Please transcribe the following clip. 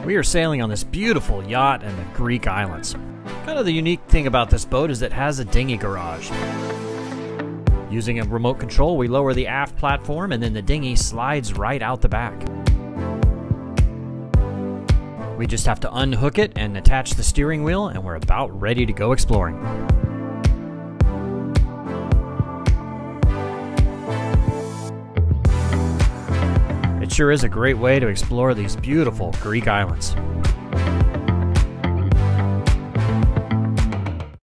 We are sailing on this beautiful yacht in the Greek islands. Kind of the unique thing about this boat is it has a dinghy garage. Using a remote control, we lower the aft platform and then the dinghy slides right out the back. We just have to unhook it and attach the steering wheel and we're about ready to go exploring. It sure is a great way to explore these beautiful Greek islands.